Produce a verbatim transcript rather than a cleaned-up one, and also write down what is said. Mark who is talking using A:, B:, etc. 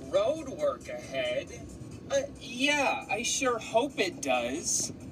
A: road work ahead.
B: Uh, yeah, I sure hope it does.